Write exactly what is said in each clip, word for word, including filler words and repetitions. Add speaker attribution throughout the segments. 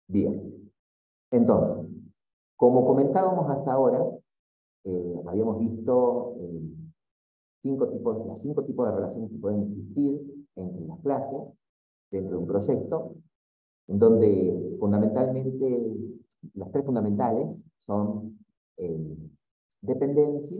Speaker 1: Bien, entonces, como comentábamos hasta ahora, eh, habíamos visto eh, cinco tipos, las cinco tipos de relaciones que pueden existir entre las clases dentro de un proyecto, en donde fundamentalmente, las tres fundamentales son eh, dependencia,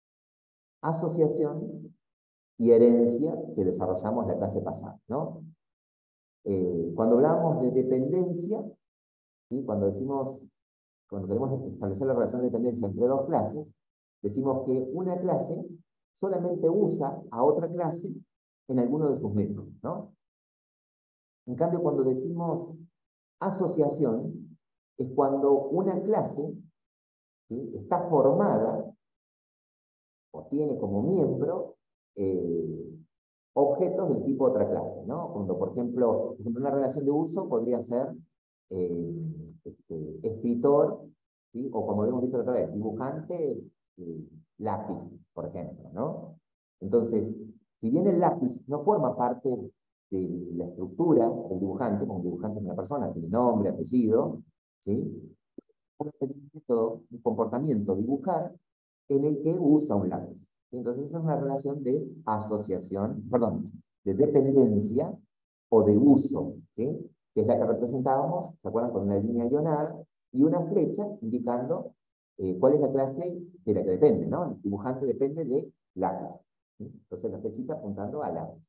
Speaker 1: asociación y herencia que desarrollamos la clase pasada, ¿no? Eh, cuando hablamos de dependencia, ¿sí? Cuando decimos, cuando queremos establecer la relación de dependencia entre dos clases, decimos que una clase solamente usa a otra clase en alguno de sus métodos, ¿no? En cambio, cuando decimos asociación, es cuando una clase, ¿sí? Está formada o tiene como miembro eh, objetos del tipo otra clase, ¿no? Cuando, por ejemplo, por ejemplo, una relación de uso podría ser eh, este, escritor, ¿sí? O como hemos visto otra vez, dibujante, eh, lápiz, por ejemplo, ¿no? Entonces, si bien el lápiz no forma parte de la estructura del dibujante, como un dibujante es una persona, tiene nombre, apellido, ¿sí? Puede tener un método, un comportamiento, dibujar, en el que usa un lápiz. Entonces, esa es una relación de asociación, perdón, de dependencia o de uso, ¿sí? Que es la que representábamos, ¿se acuerdan? Con una línea ionada y una flecha indicando eh, cuál es la clase de la que depende, ¿no? El dibujante depende de lápiz, ¿sí? Entonces, la flechita apuntando a lápiz.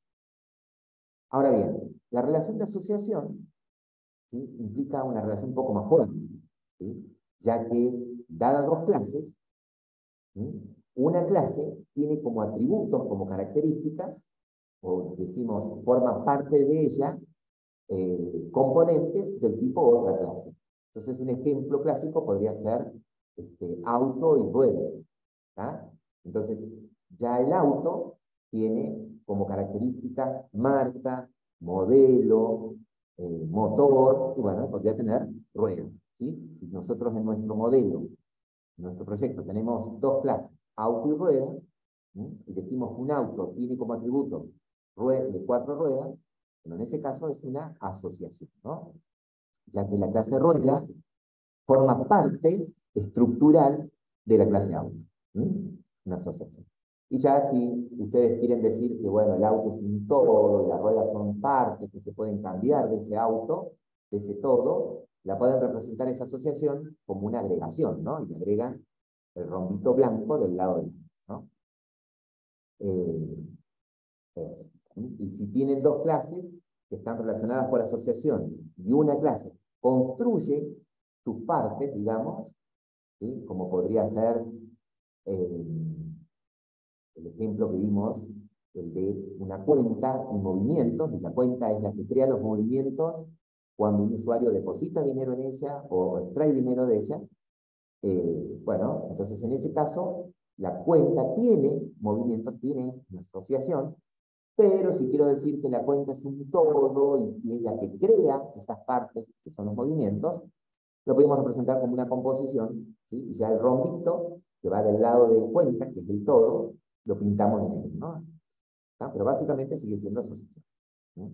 Speaker 1: Ahora bien, la relación de asociación, ¿sí? Implica una relación un poco más fuerte, ¿sí? Ya que, dadas dos clases, ¿sí? Una clase tiene como atributos, como características, o decimos, forma parte de ella, eh, componentes del tipo otra clase. Entonces, un ejemplo clásico podría ser este, auto y rueda. ¿Tá? Entonces, ya el auto tiene como características marca, modelo, eh, motor, y bueno, podría tener ruedas. ¿Sí? Si nosotros en nuestro modelo, en nuestro proyecto, tenemos dos clases, auto y rueda, ¿sí? Y decimos que un auto tiene como atributo de cuatro ruedas, pero en ese caso es una asociación, ¿no? Ya que la clase rueda forma parte estructural de la clase auto. ¿Sí? Una asociación. Y ya si ustedes quieren decir que, bueno, el auto es un todo, las ruedas son partes que se pueden cambiar de ese auto, de ese todo, la pueden representar esa asociación como una agregación, ¿no? Y le agregan el rombito blanco del lado del, ¿no? Eh, eso. Y si tienen dos clases que están relacionadas por asociación y una clase construye sus partes, digamos, ¿sí? Como podría ser eh, el ejemplo que vimos, el de una cuenta en movimientos, y la cuenta es la que crea los movimientos cuando un usuario deposita dinero en ella o extrae dinero de ella. Eh, bueno, entonces en ese caso, la cuenta tiene movimientos, tiene una asociación, pero si quiero decir que la cuenta es un todo y, y es la que crea esas partes que son los movimientos, lo podemos representar como una composición, ¿sí? Y ya el rombito, que va del lado de cuenta, que es el todo, lo pintamos en negro, ¿no? ¿Ah? Pero básicamente sigue siendo asociación, ¿no?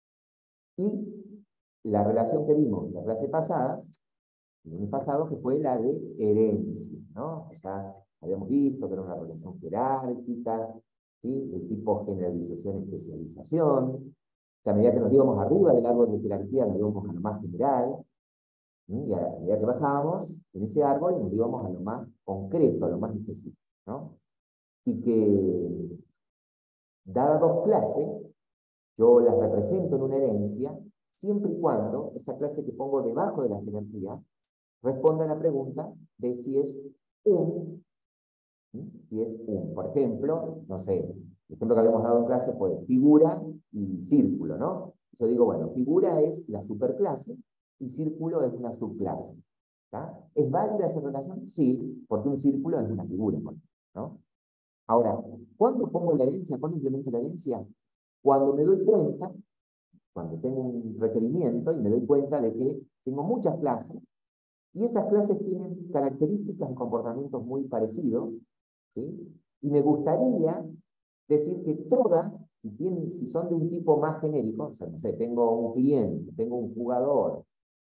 Speaker 1: Y la relación que vimos en la clase pasada, el lunes pasado, que fue la de herencia, ¿no? O sea, habíamos visto que era una relación jerárquica, ¿sí? De tipo generalización-especialización, que a medida que nos íbamos arriba del árbol de jerarquía, nos íbamos a lo más general, ¿sí? Y a medida que bajábamos en ese árbol, nos íbamos a lo más concreto, a lo más específico, ¿no? Y que, dadas dos clases, yo las represento en una herencia, siempre y cuando esa clase que pongo debajo de la jerarquía responda a la pregunta de si es un, ¿sí? Si es un. Por ejemplo, no sé, el ejemplo que habíamos dado en clase fue figura y círculo, ¿no? Yo digo, bueno, figura es la superclase y círculo es una subclase. ¿Tá? ¿Es válida esa relación? Sí, porque un círculo es una figura, ¿no? Ahora, ¿cuándo pongo la herencia? ¿Cuándo implemento la herencia? Cuando me doy cuenta, cuando tengo un requerimiento y me doy cuenta de que tengo muchas clases y esas clases tienen características y comportamientos muy parecidos, ¿sí? Y me gustaría decir que todas, si, tienen, si son de un tipo más genérico, o sea, no sé, tengo un cliente, tengo un jugador,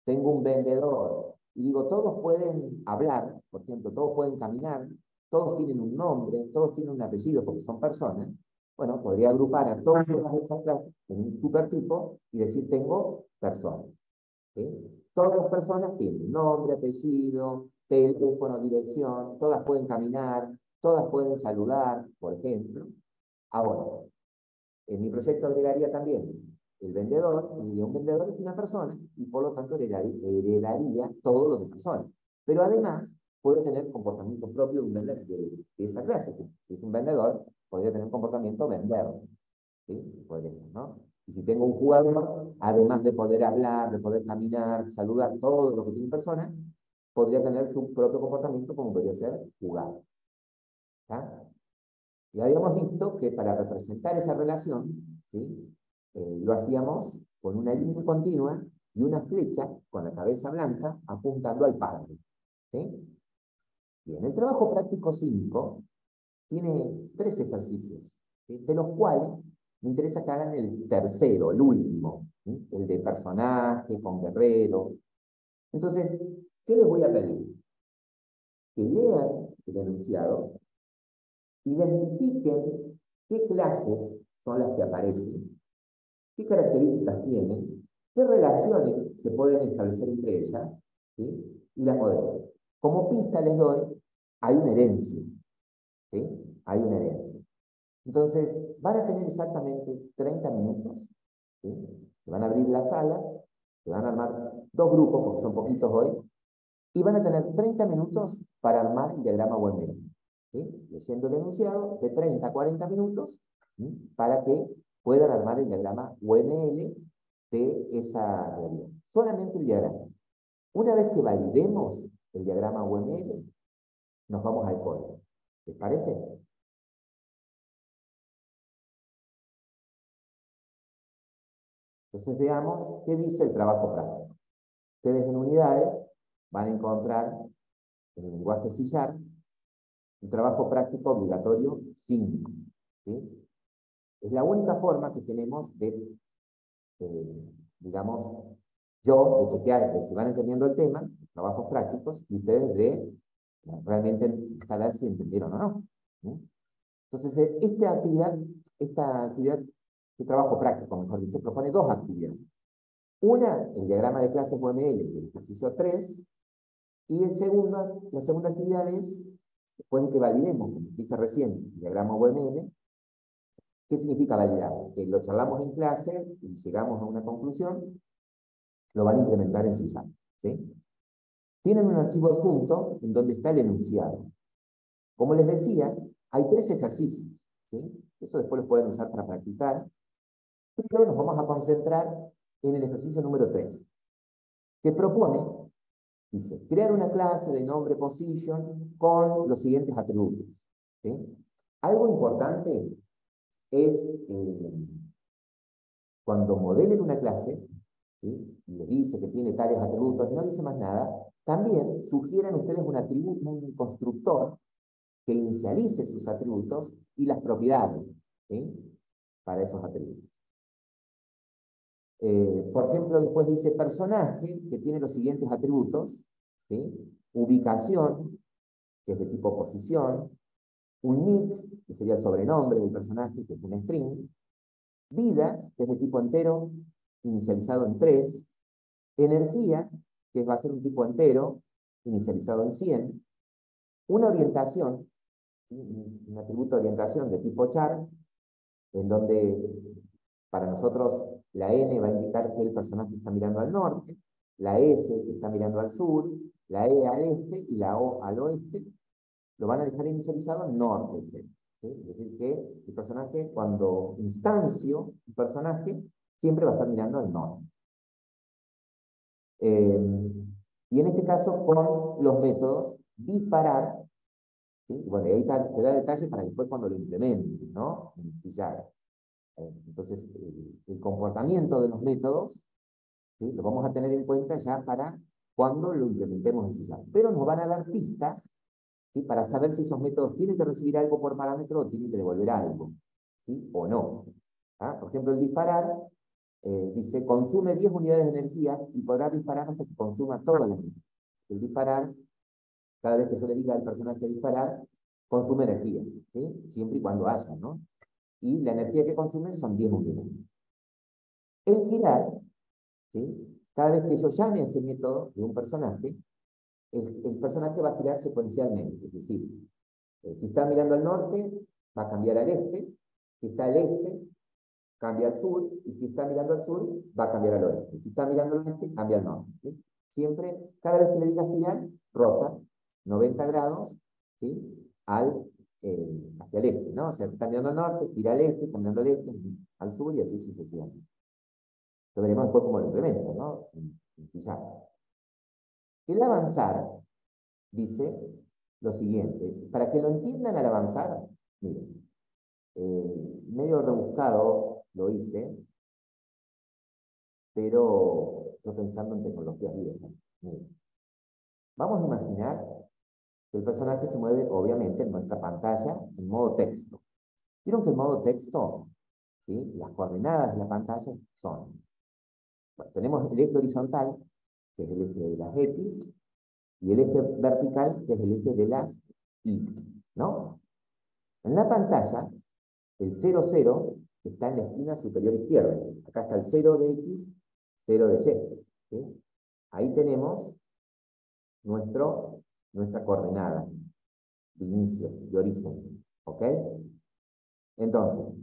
Speaker 1: tengo un vendedor, y digo, todos pueden hablar, por ejemplo, todos pueden caminar, todos tienen un nombre, todos tienen un apellido porque son personas, bueno, podría agrupar a todas esas clases en un supertipo y decir, tengo personas. ¿Sí? Todas las personas tienen nombre, apellido, teléfono, dirección, todas pueden caminar, todas pueden saludar, por ejemplo. Ahora, en mi proyecto agregaría también el vendedor, y un vendedor es una persona, y por lo tanto heredaría todo lo de persona. Pero además, puede tener comportamientos propios de, un vendedor, de, de esa clase. Si es un vendedor, podría tener un comportamiento vender. ¿Sí? Podría ser, ¿no? Y si tengo un jugador, además de poder hablar, de poder caminar, saludar, todo lo que tiene persona, podría tener su propio comportamiento como podría ser jugar. ¿Tá? Y habíamos visto que para representar esa relación, ¿sí? eh, lo hacíamos con una línea continua y una flecha con la cabeza blanca apuntando al padre. ¿Sí? Bien, el trabajo práctico cinco tiene tres ejercicios, ¿sí? De los cuales me interesa que hagan el tercero, el último, ¿sí? El de personaje, con guerrero. Entonces, ¿qué les voy a pedir? Que lean el enunciado, identifiquen qué clases son las que aparecen, qué características tienen, qué relaciones se pueden establecer entre ellas, ¿sí? Y las modelen. Como pista les doy, hay una herencia, ¿sí? Hay una herencia. Entonces, van a tener exactamente treinta minutos, ¿sí? Se van a abrir la sala, se van a armar dos grupos, porque son poquitos hoy, y van a tener treinta minutos para armar el diagrama U M L. ¿Sí? Leyendo el enunciado de treinta a cuarenta minutos, ¿sí? Para que puedan armar el diagrama U M L de esa realidad. Solamente el diagrama. Una vez que validemos el diagrama U M L, nos vamos al código. ¿Les parece? Entonces veamos qué dice el trabajo práctico. Ustedes en unidades van a encontrar en el lenguaje C Sharp el trabajo práctico obligatorio cinco. ¿Sí? Es la única forma que tenemos de, eh, digamos, yo, de chequear de si van entendiendo el tema, trabajos prácticos, y ustedes de realmente saber si entendieron o no. ¿Sí? Entonces, eh, esta actividad, esta actividad de trabajo práctico, mejor dicho, propone dos actividades. Una, el diagrama de clases U M L, el ejercicio tres, y el segundo, la segunda actividad es, después de que validemos, como dije recién, el diagrama U M L, ¿qué significa validar? Que lo charlamos en clase y llegamos a una conclusión, lo van a implementar en C Sharp, ¿sí? Tienen un archivo adjunto en donde está el enunciado. Como les decía, hay tres ejercicios, ¿sí? Eso después lo pueden usar para practicar, pero nos vamos a concentrar en el ejercicio número tres, que propone, dice, crear una clase de nombre position con los siguientes atributos, ¿sí? Algo importante es, eh, cuando modelen una clase, ¿sí? Y le dice que tiene tales atributos y no dice más nada, también sugieran ustedes un atributo, un constructor que inicialice sus atributos y las propiedades, ¿sí? Para esos atributos. Eh, por ejemplo, después dice personaje, que tiene los siguientes atributos, ¿sí? Ubicación, que es de tipo posición, un nick, que sería el sobrenombre del personaje, que es un string, vida, que es de tipo entero, inicializado en tres, energía, que va a ser un tipo entero, inicializado en cien, una orientación, ¿sí? Un atributo de orientación de tipo char, en donde para nosotros la N va a indicar que el personaje está mirando al norte, la S que está mirando al sur, la E al este y la O al oeste, lo van a dejar inicializado en norte. ¿Sí? Es decir, que el personaje, cuando instancio un personaje, siempre va a estar mirando al norte. Eh, y en este caso, con los métodos disparar, ¿sí? Bueno, y ahí te da detalles para después cuando lo implementes, ¿no? En C Sharp. Entonces, el, el comportamiento de los métodos, ¿sí? Lo vamos a tener en cuenta ya para cuando lo implementemos en C Sharp. Pero nos van a dar pistas, ¿sí? Para saber si esos métodos tienen que recibir algo por parámetro o tienen que devolver algo, ¿sí? O no. ¿Ah? Por ejemplo, el disparar, eh, dice, consume diez unidades de energía y podrá disparar hasta que consuma toda la energía. El disparar, cada vez que yo le diga al personaje disparar, consume energía, ¿sí? Siempre y cuando haya, ¿no? Y la energía que consume son diez unidades. El girar, ¿sí? Cada vez que yo llame a ese método de un personaje, el, el personaje va a girar secuencialmente, es decir, eh, si está mirando al norte, va a cambiar al este, si está al este, cambia al sur, y si está mirando al sur, va a cambiar al oeste. Si está mirando al oeste, cambia al norte, ¿sí? Siempre, cada vez que le digas girar, rota noventa grados, ¿sí? Al, eh, hacia el este, ¿no? O sea, está mirando al norte, gira al este, cambiando al este, al sur, y así sucesivamente. Lo veremos después cómo lo implementa, ¿no? En, en Sillar. El avanzar dice lo siguiente, para que lo entiendan al avanzar, miren, eh, medio rebuscado lo hice, pero yo pensando en tecnologías viejas. Miren, vamos a imaginar que el personaje se mueve, obviamente, en nuestra pantalla en modo texto. ¿Vieron que en modo texto, ¿sí? Las coordenadas de la pantalla son, bueno, tenemos el eje horizontal, que es el eje de las X, y el eje vertical, que es el eje de las Y, ¿no? En la pantalla, el cero, cero está en la esquina superior izquierda. Acá está el cero de X, cero de Y, ¿sí? Ahí tenemos nuestro, nuestra coordenada de inicio, de origen, ¿ok? Entonces,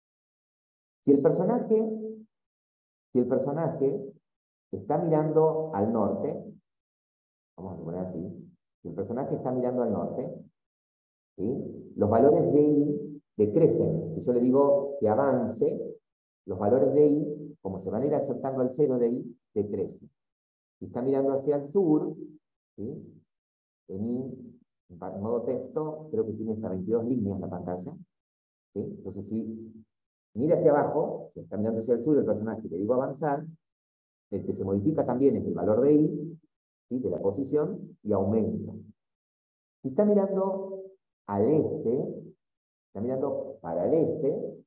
Speaker 1: si el personaje, si el personaje está mirando al norte, vamos a poner así, si el personaje está mirando al norte, ¿sí? Los valores de Y decrecen. Si yo le digo que avance, los valores de Y, como se van a ir acercando al cero de Y, decrecen. Si está mirando hacia el sur, ¿sí? En Y, en modo texto, creo que tiene hasta veintidós líneas la pantalla, ¿sí? Entonces, si mira hacia abajo, si está mirando hacia el sur el personaje, le digo avanzar, el que se modifica también es el valor de Y, ¿sí? De la posición, y aumenta. Si está mirando al este, está mirando para el este,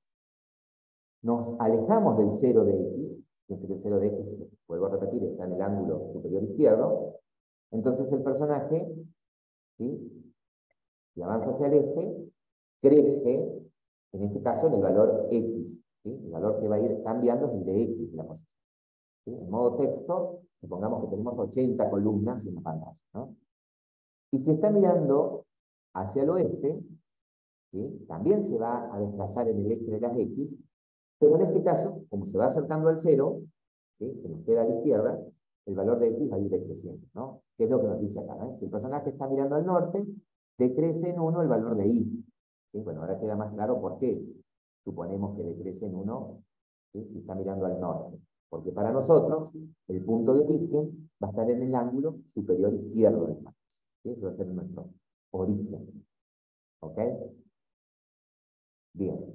Speaker 1: nos alejamos del cero de X, que el cero de X, vuelvo a repetir, está en el ángulo superior izquierdo, entonces el personaje, ¿sí? Si avanza hacia el este, crece, en este caso, en el valor X, ¿sí? El valor que va a ir cambiando es el de X, la posición. ¿Sí? En modo texto, supongamos que tenemos ochenta columnas en la pantalla, ¿no? Y si está mirando hacia el oeste, ¿sí? También se va a desplazar en el eje de las X, pero en este caso, como se va acercando al cero, ¿sí? Que nos queda a la izquierda, el valor de X va a ir decreciendo, ¿no? Que es lo que nos dice acá, ¿eh? Si el personaje está mirando al norte, decrece en uno el valor de Y. ¿Sí? Bueno, ahora queda más claro por qué suponemos que decrece en uno, ¿sí? Si está mirando al norte. Porque para nosotros, el punto de origen va a estar en el ángulo superior izquierdo del mapa. ¿Sí? Eso va a ser nuestro origen. ¿Ok? Bien.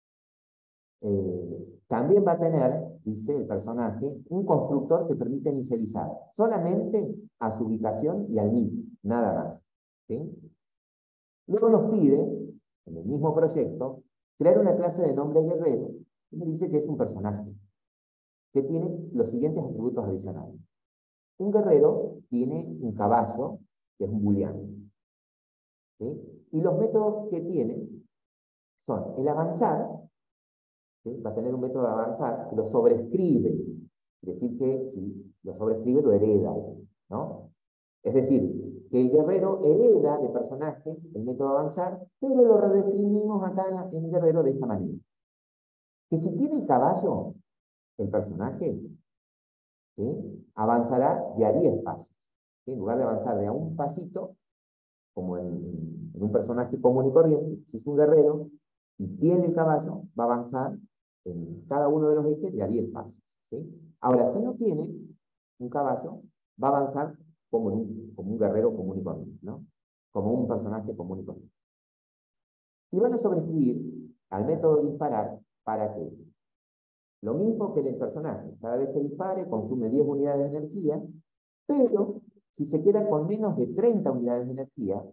Speaker 1: Eh, también va a tener, dice el personaje, un constructor que permite inicializar solamente a su ubicación y al nick, nada más. ¿Sí? Luego nos pide, en el mismo proyecto, crear una clase de nombre guerrero, y me dice que es un personaje, que tiene los siguientes atributos adicionales. Un guerrero tiene un caballo, que es un booleano. ¿Sí? Y los métodos que tiene son el avanzar, ¿sí? Va a tener un método de avanzar que lo sobrescribe, es decir, que si lo sobrescribe lo hereda, ¿no? Es decir, que el guerrero hereda de personaje el método de avanzar, pero lo redefinimos acá en el guerrero de esta manera. Que si tiene el caballo, el personaje, ¿sí? Avanzará de a diez pasos. ¿Sí? En lugar de avanzar de a un pasito, como en, en, en un personaje común y corriente, si es un guerrero y tiene el caballo, va a avanzar en cada uno de los ejes de a diez pasos. ¿Sí? Ahora, si no tiene un caballo, va a avanzar como un, como un guerrero común y corriente, ¿no? Como un personaje común y corriente. Y van a sobreescribir al método disparar para que lo mismo que el personaje, cada vez que dispare consume diez unidades de energía, pero si se queda con menos de treinta unidades de energía,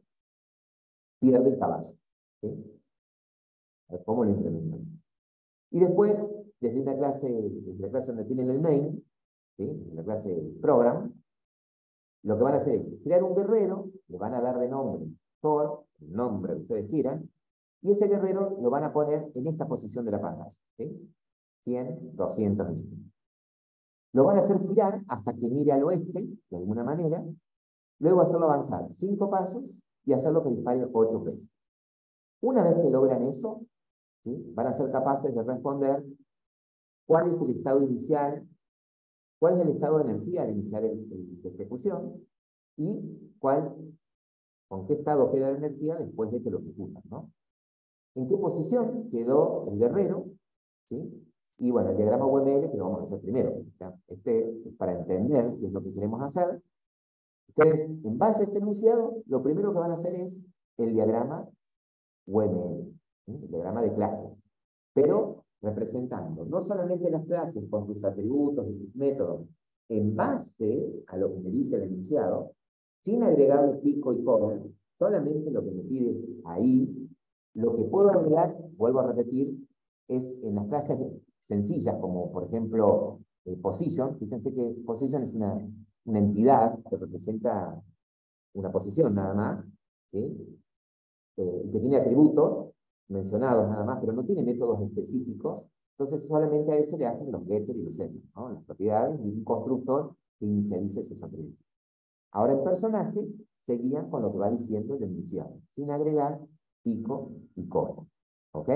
Speaker 1: pierde el caballo. ¿Sí? A ver cómo lo implementamos. Y después desde una clase, desde la clase donde tienen el main, ¿sí? En la clase program, lo que van a hacer es crear un guerrero, le van a dar de nombre Thor, el nombre que ustedes quieran, y ese guerrero lo van a poner en esta posición de la pantalla, ¿sí? cien, doscientos. Lo van a hacer girar hasta que mire al oeste, de alguna manera, luego hacerlo avanzar cinco pasos y hacerlo que dispare ocho veces. Una vez que logran eso, ¿sí? Van a ser capaces de responder cuál es el estado inicial, cuál es el estado de energía al iniciar el, el, la ejecución y cuál, con qué estado queda la energía después de que lo ejecutan, ¿no? ¿En qué posición quedó el guerrero? ¿Sí? Y bueno, el diagrama U M L que lo vamos a hacer primero. O sea, este es para entender qué es lo que queremos hacer. Ustedes, en base a este enunciado, lo primero que van a hacer es el diagrama U M L, ¿sí? El diagrama de clases. Pero representando no solamente las clases con sus atributos y sus métodos, en base a lo que me dice el enunciado, sin agregarle pico y cover, solamente lo que me pide ahí, lo que puedo agregar, vuelvo a repetir, es en las clases sencillas, como por ejemplo eh, position. Fíjense que position es una, una entidad que representa una posición nada más, ¿sí? Eh, que tiene atributos mencionados nada más, pero no tiene métodos específicos. Entonces solamente a ese le hacen los getter y los setter, ¿no? Las propiedades y un constructor que inicialice sus atributos. Ahora en personaje se guían con lo que va diciendo el enunciado, sin agregar pico y cola. ¿Ok?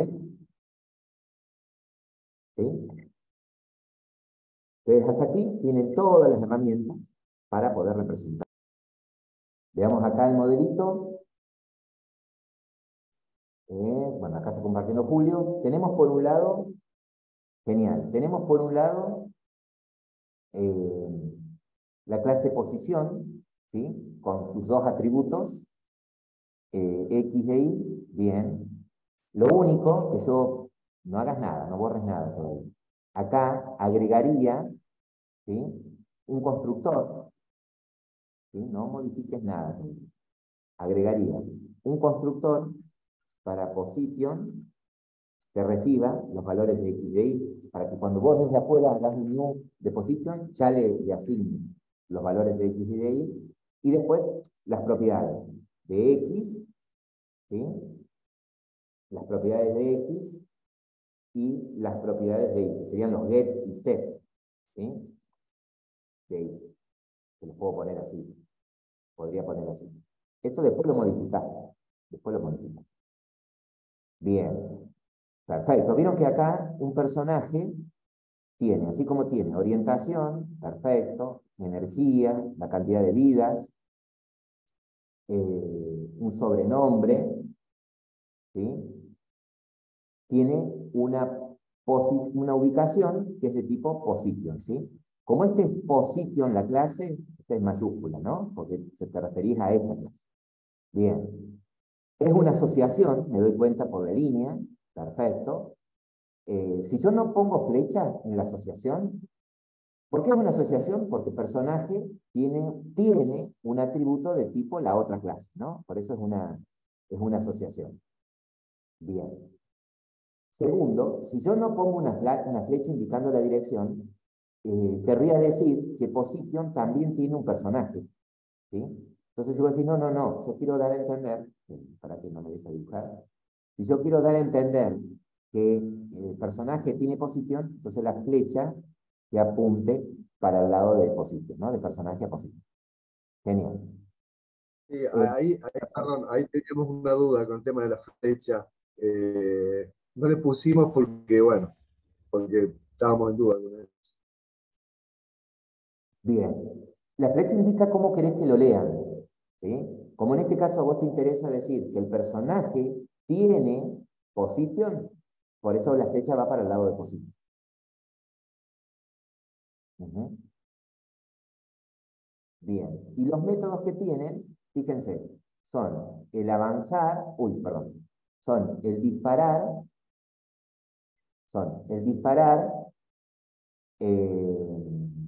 Speaker 1: ¿Sí? Entonces hasta aquí tienen todas las herramientas para poder representar. Veamos acá el modelito. Eh, bueno, acá está compartiendo Julio. Tenemos por un lado, genial, tenemos por un lado eh, la clase posición, ¿sí? Con sus dos atributos, eh, X e Y, bien. Lo único que yo, no hagas nada, no borres nada todavía. Acá agregaría, ¿sí? Un constructor, ¿sí? No modifiques nada. Agregaría un constructor para position que reciba los valores de X y de Y, para que cuando vos desde afuera hagas un new de position, ya le, le asignes los valores de X y de Y, y después las propiedades de X, ¿sí? Las propiedades de X y las propiedades de Y, que serían los get y set, ¿sí? De Y. Se los puedo poner así, podría poner así. Esto después lo modificamos, después lo modificamos. Bien, perfecto. Vieron que acá un personaje tiene, así como tiene orientación, perfecto, energía, la cantidad de vidas, eh, un sobrenombre, ¿sí? Tiene una, una ubicación que es de tipo position, ¿sí? Como este es position la clase, esta es mayúscula, ¿no? Porque se te referís a esta clase. Bien. Es una asociación, me doy cuenta por la línea, perfecto. Eh, si yo no pongo flecha en la asociación, ¿por qué es una asociación? Porque el personaje tiene, tiene un atributo de tipo la otra clase, ¿no? Por eso es una, es una asociación. Bien. Segundo, si yo no pongo una, una flecha indicando la dirección, eh, querría decir que position también tiene un personaje, ¿sí? Entonces si voy a decir, no, no, no, yo quiero dar a entender, para que no me deje dibujar, si yo quiero dar a entender que el personaje tiene posición, entonces la flecha que apunte para el lado de posición, ¿no? De personaje a posición. Genial.
Speaker 2: Sí,
Speaker 1: Eh,
Speaker 2: ahí, ahí, perdón, ahí teníamos una duda con el tema de la flecha. Eh, no le pusimos porque, bueno, porque estábamos en duda con eso.
Speaker 1: Bien. La flecha indica cómo querés que lo lean, ¿sí? Como en este caso a vos te interesa decir que el personaje tiene posición, por eso la flecha va para el lado de posición. Uh-huh. Bien. Y los métodos que tienen, fíjense, son el avanzar, uy, perdón, son el disparar, son el disparar, eh,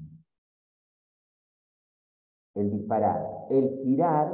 Speaker 1: el disparar, el girar,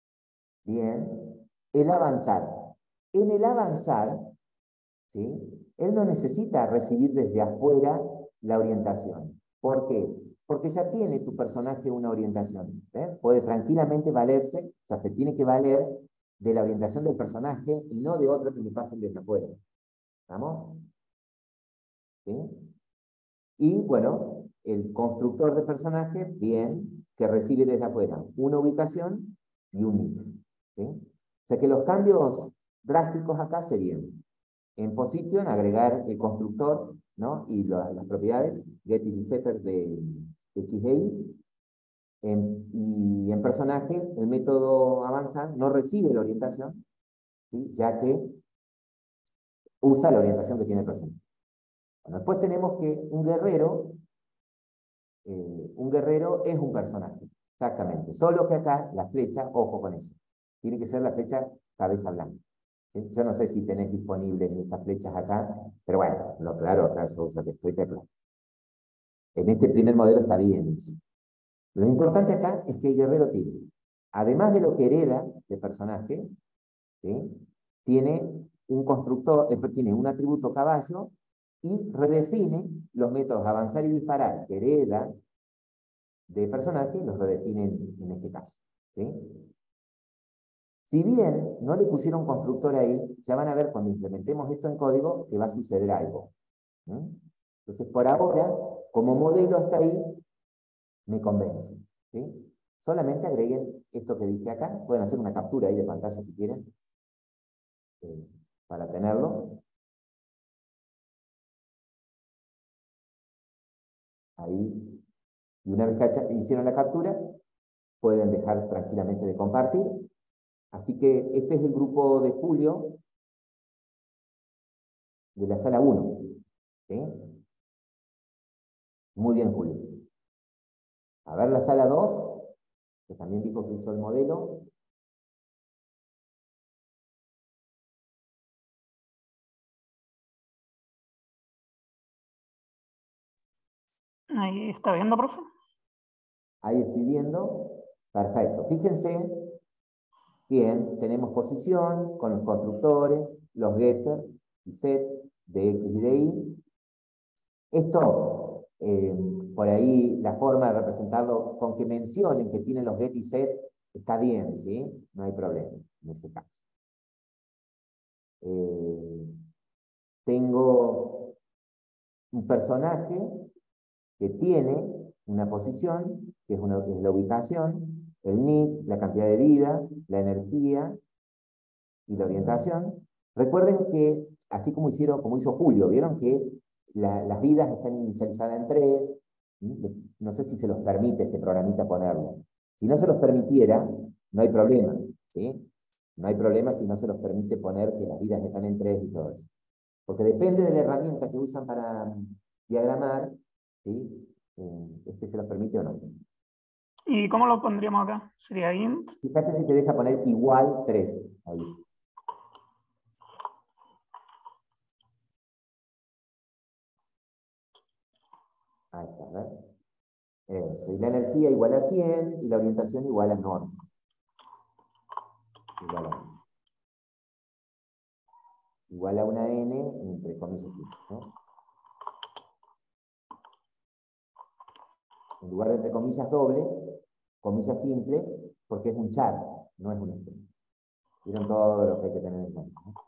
Speaker 1: bien, el avanzar. En el avanzar, ¿sí? Él no necesita recibir desde afuera la orientación. ¿Por qué? Porque ya tiene tu personaje una orientación. ¿eh? Puede tranquilamente valerse, o sea, se tiene que valer de la orientación del personaje y no de otro que me pasen desde afuera. ¿Estamos? ¿Sí? Y bueno, el constructor de personaje, bien, que recibe desde afuera una ubicación y un nick. ¿Sí? O sea que los cambios drásticos acá serían, en position, agregar el constructor, ¿no? Y la, las propiedades, get y setter de X D I. En, y en personaje, el método avanzar no recibe la orientación, ¿sí? Ya que usa la orientación que tiene el personaje. Bueno, después tenemos que un guerrero, eh, un guerrero es un personaje, exactamente. Solo que acá la flecha, ojo con eso, tiene que ser la flecha cabeza blanca. ¿Sí? Yo no sé si tenés disponibles esas flechas acá, pero bueno, lo claro, acá yo uso que estoy tecla. En este primer modelo está bien eso. Lo importante acá es que el guerrero tiene, además de lo que hereda de personaje, ¿sí? Tiene un constructor, eh, tiene un atributo caballo y redefine los métodos avanzar y disparar que hereda de personaje, los redefine en, en este caso. ¿Sí? Si bien no le pusieron constructor ahí, ya van a ver cuando implementemos esto en código que va a suceder algo. ¿Sí? Entonces, por ahora, como modelo hasta ahí, me convence. ¿Sí? Solamente agreguen esto que dije acá. Pueden hacer una captura ahí de pantalla si quieren, eh, para tenerlo. Ahí. Y una vez que hicieron la captura, pueden dejar tranquilamente de compartir. Así que este es el grupo de Julio de la sala uno. ¿Sí? Muy bien, Julio. A ver la sala dos, que también dijo que hizo el modelo.
Speaker 3: Ahí está viendo, profe.
Speaker 1: Ahí estoy viendo. Perfecto. Fíjense, bien, tenemos posición con los constructores, los getters y set de X y de Y. Esto, eh, por ahí, la forma de representarlo con que mencionen que tienen los get y set, está bien, ¿sí? No hay problema en ese caso. Eh, tengo un personaje que tiene una posición, que es, una, es la ubicación, el nick, la cantidad de vidas, la energía y la orientación. Recuerden que, así como hicieron, como hizo Julio, vieron que la, las vidas están inicializadas en tres. No sé si se los permite este programita ponerlo. Si no se los permitiera, no hay problema, ¿sí? No hay problema si no se los permite poner que las vidas están en tres y todo eso. Porque depende de la herramienta que usan para um, diagramar, ¿sí? Eh, este se los permite o no.
Speaker 3: ¿Y cómo lo pondríamos acá? ¿Sería int?
Speaker 1: Fíjate si te deja poner igual tres. Ahí. Ahí está, ¿ves? Eso. Y la energía igual a cien y la orientación igual a norte. Igual a, igual a una n entre comillas, ¿no? En lugar de entre comillas dobles, comillas simples, porque es un chat, no es un string. Vieron todo lo que hay que tener en cuenta, ¿no?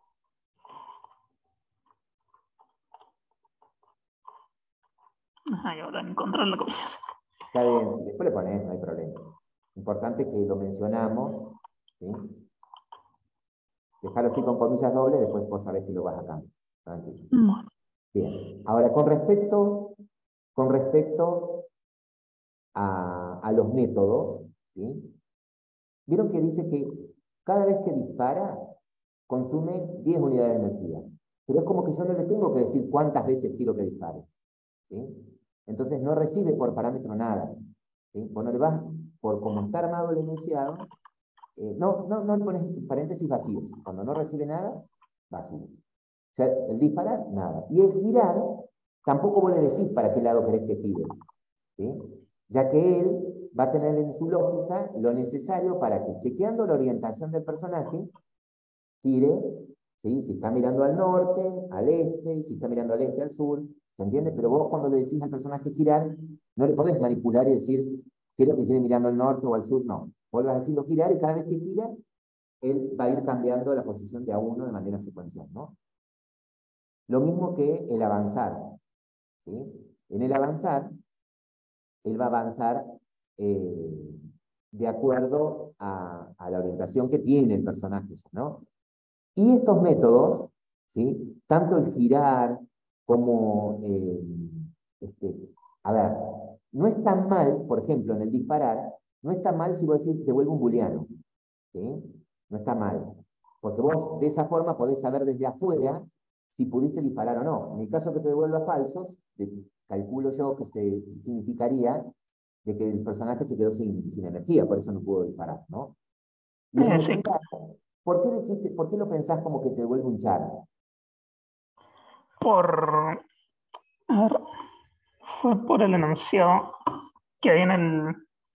Speaker 3: Ajá, y ahora encontrar la comillas.
Speaker 1: Está bien, si después le pones, no hay problema. Importante que lo mencionamos, ¿sí? Dejarlo así con comillas dobles, después vos sabés que lo vas a cambiar. Tranquilo.
Speaker 3: Bueno.
Speaker 1: Bien. Ahora, con respecto, con respecto a, a los métodos, ¿sí? Vieron que dice que cada vez que dispara, consume diez unidades de energía. Pero es como que yo no le tengo que decir cuántas veces quiero que dispare. ¿Sí? Entonces no recibe por parámetro nada. ¿Sí? Vos no le vas, por cómo está armado el enunciado, eh, no, no, no le pones paréntesis vacíos. Cuando no recibe nada, vacíos. O sea, el disparar, nada. Y el girar, tampoco vos le decís para qué lado querés que gire. ¿Sí? Ya que él va a tener en su lógica lo necesario para que, chequeando la orientación del personaje, gire ¿sí? Si está mirando al norte, al este, y si está mirando al este, al sur, ¿se entiende? Pero vos cuando le decís al personaje girar, no le podés manipular y decir, quiero que quede mirando al norte o al sur, no. Vos le vas haciendo girar y cada vez que gira, él va a ir cambiando la posición de a uno de manera secuencial, ¿no? Lo mismo que el avanzar, ¿sí? En el avanzar, él va a avanzar eh, de acuerdo a, a la orientación que tiene el personaje, ¿no? Y estos métodos, ¿sí? Tanto el girar como, eh, este, a ver, no es tan mal, por ejemplo, en el disparar, no está mal si vos decís te vuelve un booleano, ¿sí? No está mal, porque vos de esa forma podés saber desde afuera si pudiste disparar o no. En el caso que te devuelva falsos, de, calculo yo que se significaría de que el personaje se quedó sin, sin energía, por eso no pudo disparar, ¿no? Y en
Speaker 3: Eh,
Speaker 1: el
Speaker 3: sí,
Speaker 1: girar, ¿por qué, existe, ¿por qué lo pensás como que te devuelve un char?
Speaker 3: por, a ver, fue por el enunciado que hay en el,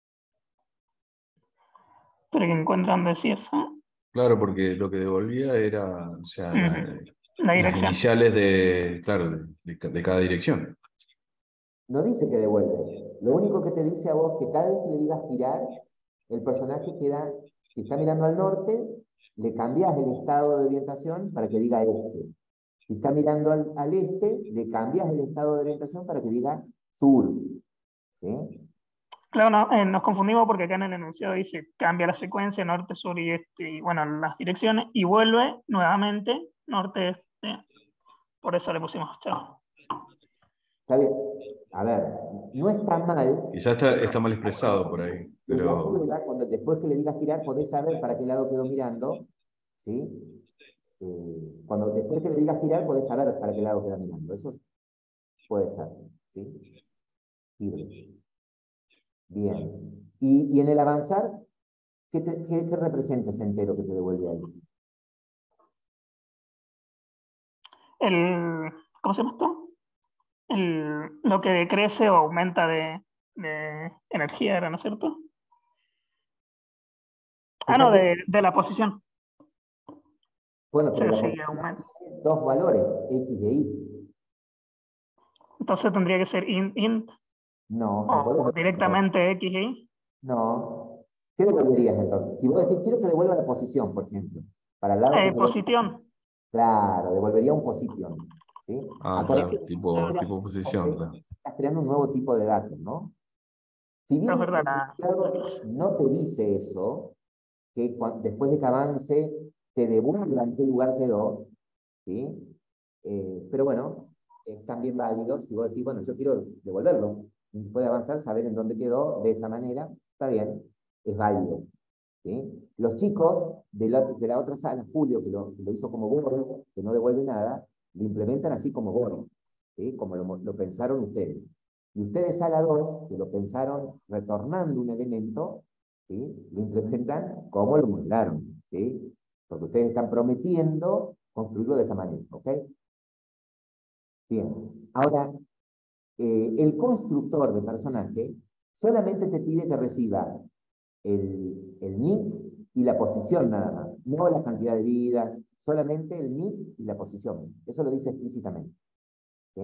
Speaker 3: pero que encuentran decía eso.
Speaker 4: Claro, porque lo que devolvía era, o sea, la-
Speaker 3: Ujú. La
Speaker 4: las
Speaker 3: dirección.
Speaker 4: iniciales de, claro, de, de ca- de cada dirección.
Speaker 1: No dice que devuelve. Lo único que te dice a vos que cada vez que le digas girar, el personaje queda, si está mirando al norte, le cambias el estado de orientación para que diga este. Si está mirando al, al este, le cambias el estado de orientación para que diga sur. ¿Sí?
Speaker 3: Claro, no, eh, nos confundimos porque acá en el enunciado dice cambia la secuencia norte, sur y este, y bueno, las direcciones, y vuelve nuevamente norte, este. Por eso le pusimos chavo.
Speaker 1: Está bien. A ver, no está mal.
Speaker 4: Quizás está, está mal expresado por ahí,
Speaker 1: Desde
Speaker 4: pero
Speaker 1: afuera, cuando, después que le digas girar, podés saber para qué lado quedó mirando. ¿Sí? Eh, cuando después que le digas girar, podés saber para qué lado queda mirando. Eso puede ser. ¿Sí? Sirve. Bien. Y, y en el avanzar, ¿qué, te, qué, qué representa ese entero que te devuelve ahí?
Speaker 3: El, ¿cómo se llama esto? El, lo que decrece o aumenta de, de energía, ¿era, no es cierto? Ah, no,
Speaker 1: Fíjate,
Speaker 3: de, de la posición.
Speaker 1: bueno,
Speaker 3: O
Speaker 1: pero
Speaker 3: sea,
Speaker 1: la
Speaker 3: sí,
Speaker 1: posición
Speaker 3: aumenta.
Speaker 1: tiene dos valores, X y Y.
Speaker 3: Entonces tendría que ser int, int
Speaker 1: No, no
Speaker 3: o
Speaker 1: podés.
Speaker 3: directamente X y.
Speaker 1: No. ¿Qué devolverías entonces? Si vos decís, quiero que devuelva la posición, por ejemplo, para el lado que
Speaker 3: Eh,
Speaker 1: quedó.
Speaker 3: posición.
Speaker 1: Claro, devolvería un position. ¿Sí?
Speaker 4: ah,
Speaker 1: Acuérdate
Speaker 4: claro,
Speaker 1: que estás
Speaker 4: tipo,
Speaker 3: Ah,
Speaker 1: creando,
Speaker 4: tipo posición, claro.
Speaker 1: estás creando un nuevo tipo de datos, ¿no? Si
Speaker 3: es
Speaker 1: bien
Speaker 3: verdad,
Speaker 1: el
Speaker 3: la, la
Speaker 1: enunciado
Speaker 3: clase.
Speaker 1: no te dice eso, que cua- después de que avance te devuelva en qué lugar quedó, ¿sí? Eh, pero bueno, es también válido si vos decís, bueno, yo quiero devolverlo, y después de avanzar, saber en dónde quedó, de esa manera, está bien, es válido, ¿sí? Los chicos de la, de la otra sala, Julio, que lo, que lo hizo como Borg, que no devuelve nada, lo implementan así como Borg, ¿sí? Como lo, lo pensaron ustedes. Y ustedes, sala dos, que lo pensaron retornando un elemento, ¿sí? Lo implementan como lo modelaron, ¿sí? Porque ustedes están prometiendo construirlo de esta manera, ¿ok? Bien. Ahora, eh, el constructor de personaje solamente te pide que reciba el, el nick y la posición nada más, no la cantidad de vidas, solamente el nick y la posición. Eso lo dice explícitamente. ¿Sí?